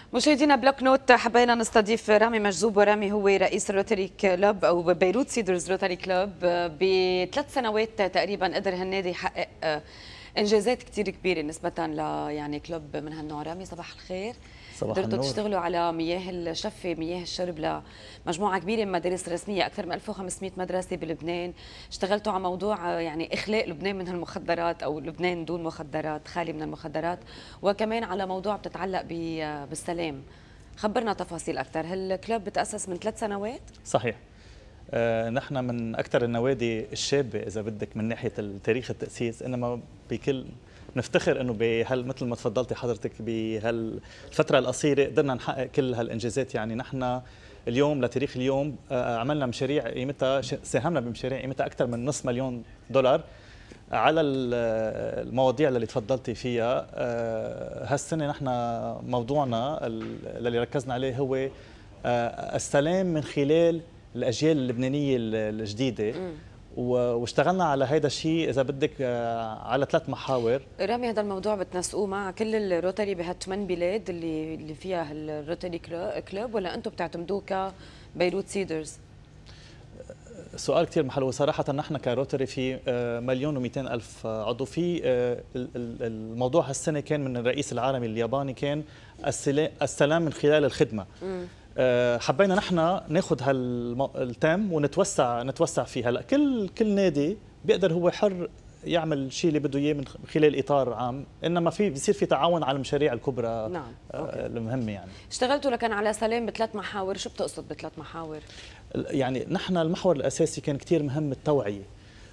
مشاهدينا بلوك نوت، حبينا نستضيف رامي مجذوب، ورامي هو رئيس الروتري كلوب او بيروت سيدرز روتري كلوب. بثلاث سنوات تقريبا قدر هالنادي يحقق انجازات كثير كبيره نسبه يعني كلوب من هالنوع. رامي صباح الخير. صباح قدرتوا النور. تشتغلوا على مياه الشفه، مياه الشرب لمجموعه كبيره من المدارس الرسميه، اكثر من 1500 مدرسه بلبنان. اشتغلتوا على موضوع يعني اخلاء لبنان من المخدرات، او لبنان دون مخدرات، خالي من المخدرات، وكمان على موضوع بتتعلق بالسلام. خبرنا تفاصيل اكثر. هالكلوب بتاسس من 3 سنوات؟ صحيح. نحن من اكثر النوادي الشابه اذا بدك من ناحيه تاريخ التاسيس، انما بكل نفتخر انه مثل ما تفضلتي حضرتك بهالفتره القصيره قدرنا نحقق كل هالانجازات. يعني نحن اليوم لتاريخ اليوم عملنا مشاريع قيمتها، ساهمنا بمشاريع قيمتها اكثر من $500,000 على المواضيع اللي تفضلتي فيها. هالسنه نحن موضوعنا اللي ركزنا عليه هو السلام من خلال الاجيال اللبنانيه الجديده، واشتغلنا على هذا الشيء اذا بدك على 3 محاور. رامي، هذا الموضوع بتنسقوه مع كل الروتري بهالثمان بلاد اللي فيها الروتري كلوب، ولا انتم بتعتمدوه كبيروت سيدرز؟ سؤال كثير محل. صراحة نحن كروتري في 1,200,000 عضو. في الموضوع هالسنة كان من الرئيس العالمي الياباني، كان السلام من خلال الخدمة. حبينا نحن ناخذ هالتام ونتوسع فيه. هلا كل نادي بيقدر هو حر يعمل الشيء اللي بده اياه من خلال اطار عام، انما بيصير في تعاون على المشاريع الكبرى. نعم. المهمه. يعني اشتغلتوا لكن على سلام ب3 محاور. شو بتقصد ب3 محاور؟ يعني نحن المحور الاساسي كان كثير مهم التوعيه.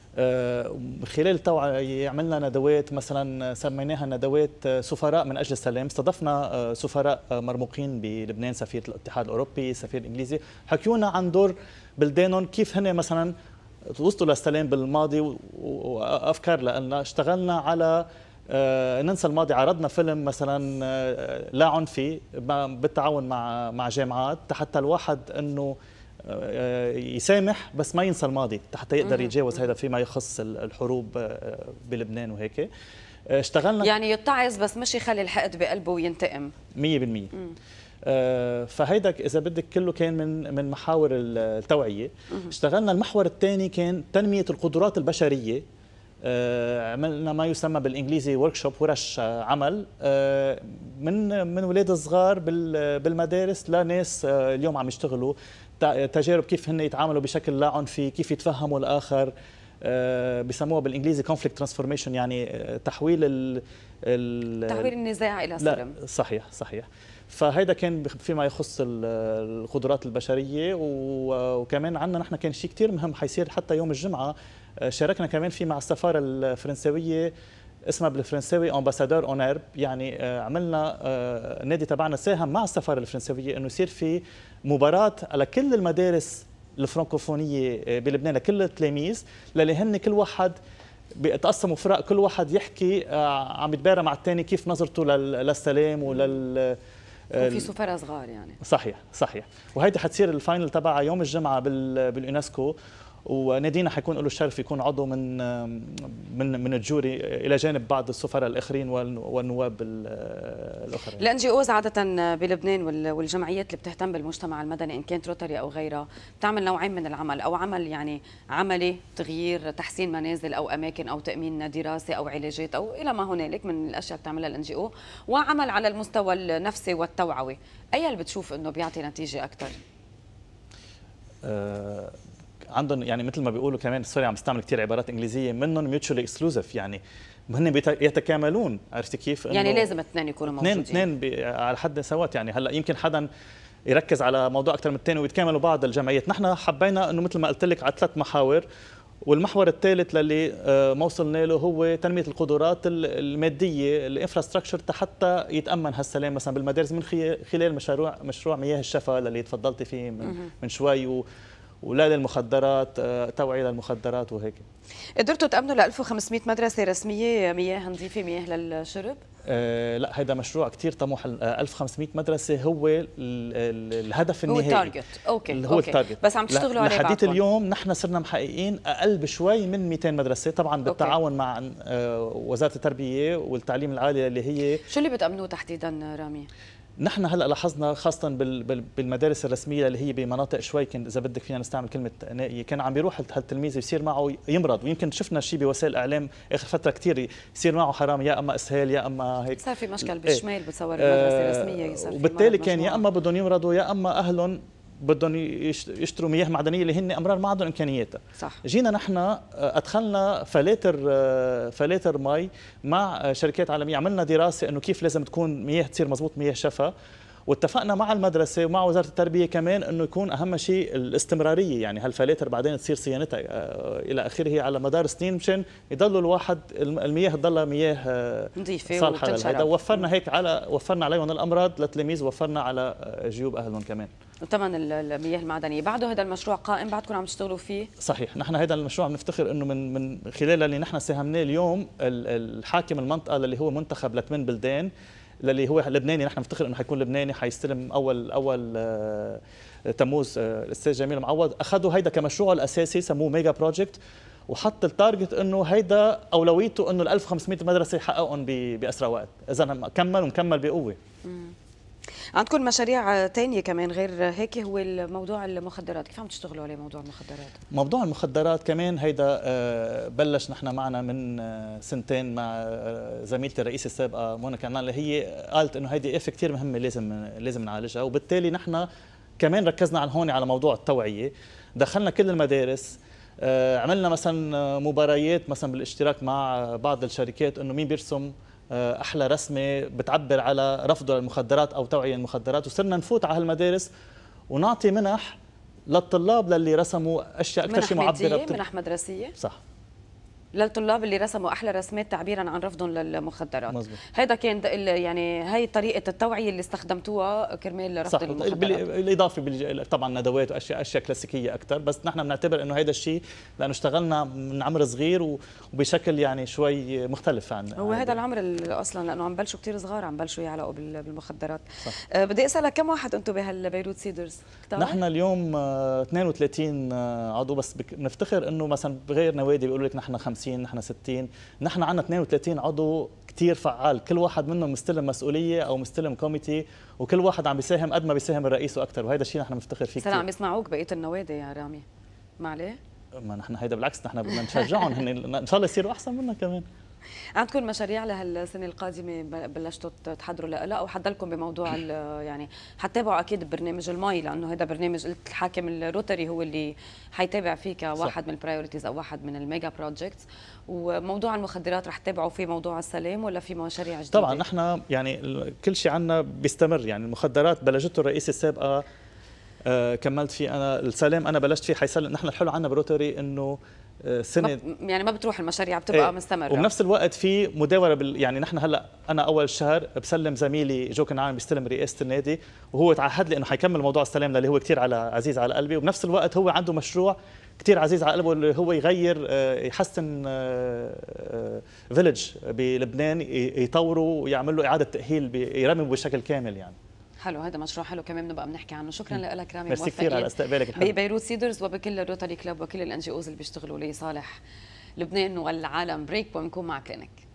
خلال التوعيه عملنا ندوات، مثلا سميناها ندوات سفراء من اجل السلام. استضفنا سفراء مرموقين بلبنان، سفير الاتحاد الاوروبي، سفير الانجليزي، حكيونا عن دور بلدانهم، كيف هن مثلا وصلوا للسلام بالماضي، وافكار لنا. اشتغلنا على ننسى الماضي. عرضنا فيلم مثلا لا عنفي بالتعاون مع جامعات، حتى الواحد انه يسامح بس ما ينسى الماضي، حتى يقدر يتجاوز هذا فيما يخص الحروب بلبنان. وهيك اشتغلنا، يعني يتعظ بس مش يخلي الحقد بقلبه وينتقم 100%. فهيدا اذا بدك كله كان من محاور التوعيه. اشتغلنا المحور الثاني كان تنميه القدرات البشريه. عملنا ما يسمى بالانجليزي وركشوب، ورش عمل من اولاد صغار بالمدارس لناس اليوم عم يشتغلوا، تجارب كيف هن يتعاملوا بشكل لا عنفي، كيف يتفهموا الاخر. بسموها بالانجليزي كونفليكت ترانسفورميشن، يعني تحويل النزاع الى سلام. صحيح. فهيدا كان فيما يخص القدرات البشريه. وكمان عندنا نحن كان شيء كثير مهم حيصير حتى يوم الجمعه، شاركنا كمان فيه مع السفاره الفرنسويه، اسمها بالفرنساوي امباسادور اونير. يعني عملنا النادي تبعنا ساهم مع السفاره الفرنسويه انه يصير في مباراه على كل المدارس الفرنكوفونيه بلبنان، لكل التلاميذ، للي هن كل واحد بيتقسموا فرق، كل واحد يحكي عم يتبارى مع الثاني كيف نظرته للسلام وفي سفراء صغار. يعني صحيح. وهيدي حتصير الفاينل تبعها يوم الجمعه باليونسكو، ونادينا حيكون له الشرف يكون عضو من الجوري الى جانب بعض السفراء الاخرين والنواب الاخرين. الان جي اوز عاده بلبنان والجمعيات اللي بتهتم بالمجتمع المدني، ان كانت روتري او غيرها، بتعمل نوعين من العمل، او عمل يعني عملي، تغيير تحسين منازل او اماكن او تامين دراسه او علاجات او الى ما هنالك من الاشياء اللي بتعملها الان جي او، وعمل على المستوى النفسي والتوعوي. اي اللي بتشوف انه بيعطي نتيجه اكثر؟ عندهم يعني مثل ما بيقولوا كمان، سوري عم بستعمل كثير عبارات انجليزيه، منهم ميوتشولي اكسكلوزيف، يعني هن يتكاملون. عرفتي كيف؟ يعني لازم اثنين يكونوا موجودين، اثنين على حد سوات. يعني هلا يمكن حدا يركز على موضوع اكثر من الثاني ويتكاملوا بعض الجمعيات. نحن حبينا انه مثل ما قلت لك على 3 محاور، والمحور الثالث للي ما وصلنا له هو تنميه القدرات الماديه، الانفراستراكشر، حتى يتامن هالسلام مثلا بالمدارس من خلال مشروع مياه الشفا اللي تفضلتي فيه من شوي، ولا للمخدرات، توعية للمخدرات وهيك. قدرتوا تأمنوا ل 1500 مدرسة رسمية مياه نظيفة، مياه للشرب؟ لا، هذا مشروع كثير طموح. 1500 مدرسة هو الهدف النهائي، هو التارجت. هو التارجت، بس عم تشتغلوا عليه لحديت اليوم. نحن صرنا محققين أقل بشوي من 200 مدرسة، طبعا بالتعاون مع وزارة التربية والتعليم العالي اللي هي. شو اللي بتأمنوه تحديدا رامي؟ نحن هلا لاحظنا خاصه بالمدارس الرسميه اللي هي بمناطق شوي كان اذا بدك فينا نستعمل كلمه نائيه، كان عم بيروح هالتلميذ يصير معه يمرض، ويمكن شفنا شيء بوسائل الاعلام اخر فتره كثير يصير معه حرام، يا اما اسهال يا اما هيك، صار في مشكل بالشمال بتصور المدرسه الرسميه، صار في وبالتالي كان يا اما بدهم يمرضوا يا اما اهلهم بدهم يشتروا مياه معدنيه اللي هن امرار ما عندهم امكانياتها. صح. جينا نحن ادخلنا فلاتر مي مع شركات عالميه، عملنا دراسه انه كيف لازم تكون مياه تصير مضبوط، مياه شفا، واتفقنا مع المدرسه ومع وزاره التربيه كمان انه يكون اهم شيء الاستمراريه، يعني هالفلاتر بعدين تصير صيانتها الى اخره على مدار سنين مشان يضلوا الواحد المياه تضلها مياه نظيفه صالحه وتنشرب. وفرنا هيك وفرنا عليهم الامراض للتلاميذ، وفرنا على جيوب اهلهم كمان. وثمن المياه المعدنيه، بعده هذا المشروع قائم بعدكم عم تشتغلوا فيه؟ صحيح، نحن هذا المشروع بنفتخر انه من خلال اللي نحن ساهمناه اليوم الحاكم المنطقه اللي هو منتخب لثمان بلدان، اللي هو لبناني، نحن بنفتخر انه حيكون لبناني، حيستلم اول تموز الاستاذ جميل معوض، اخذوا هيدا كمشروعه الاساسي سموه ميجا بروجكت، وحط التارجت انه هيدا اولويته انه ال 1500 مدرسه يحققهم باسرع وقت، اذا كمل ومكمل بقوه. عندكم مشاريع تانية كمان غير هيك؟ هو موضوع المخدرات، كيف عم تشتغلوا عليه موضوع المخدرات؟ موضوع المخدرات كمان هيدا بلش نحن معنا من سنتين مع زميلتي الرئيسة السابقة منى كنعان، اللي هي قالت انه هيدي آفة كثير مهمة لازم نعالجها، وبالتالي نحن كمان ركزنا على هون على موضوع التوعية، دخلنا كل المدارس، عملنا مثلا مباريات مثلا بالاشتراك مع بعض الشركات انه مين بيرسم احلى رسمه بتعبر على رفضه للمخدرات او توعيه المخدرات، وصرنا نفوت على هالمدارس ونعطي منح للطلاب للي رسموا اشياء اكثر شيء معبره. منح مدرسيه؟ صح، للطلاب اللي رسموا احلى رسمات تعبيرا عن رفضهم للمخدرات. مزبوط. هذا كان يعني هي طريقه التوعيه اللي استخدمتوها كرمال رفض المخدرات. بالاضافه طبعا ندوات واشياء كلاسيكيه اكثر، بس نحن بنعتبر انه هذا الشيء لانه اشتغلنا من عمر صغير وبشكل يعني شوي مختلف عن هو هذا العمر اصلا، لانه عم بلشوا كثير صغار عم بلشوا يعلقوا بالمخدرات. صح. بدي اسالك كم واحد انتم بهالبيروت سيدرز؟ نحن اليوم 32 عضو، بس بنفتخر انه مثلا بغير نوادي بيقولوا لك نحن 50 نحن 60، نحن عندنا 32 عضو كثير فعال، كل واحد منهم مستلم مسؤوليه او مستلم كوميتي، وكل واحد عم بيساهم قد ما بيساهم الرئيس واكثر، وهذا الشيء نحن بنفتخر فيه كثير. عم يسمعوك بقيه النوادي يا رامي، ما عليه؟ ما نحن هيدا بالعكس، نحن بدنا نشجعهم ان شاء الله يصيروا احسن منا كمان. عندكم مشاريع لهالسنه القادمه بلشتوا تحضروا لها، او حضلكم بموضوع يعني حتتابعوا اكيد برنامج المي، لانه هذا برنامج قلت الحاكم الروتري هو اللي حيتابع فيه كواحد من البرايورتيز او واحد من الميجا بروجكتس، وموضوع المخدرات رح تتابعوا فيه موضوع السلام ولا في مشاريع جديده؟ طبعا نحن يعني كل شيء عندنا بيستمر، يعني المخدرات بلشته الرئيس السابقه كملت فيه انا، السلام انا بلشت فيه حيسلم. نحن الحلو عندنا بروتري انه سنه يعني ما بتروح المشاريع بتبقى مستمره، وبنفس الوقت في مداوره يعني نحن هلا انا اول الشهر بسلم زميلي جو كنعان بيستلم رئاسه النادي، وهو تعهد لي انه حيكمل موضوع السلام اللي هو كثير عزيز على قلبي، وبنفس الوقت هو عنده مشروع كثير عزيز على قلبه اللي هو يحسن فيلج بلبنان، يطوروا ويعمل له اعاده تاهيل يرمم بشكل كامل يعني. حلو، هذا مشروع حلو كمان بنبقى بنحكي عنه. شكرا لك رامي، ميرسي كثير على استقبالك الحلو ببيروت سيدرز وبكل الروتري كلاب وكل الان جي اوز اللي بيشتغلوا لصالح لبنان والعالم. بريك ونكون مع كلينك.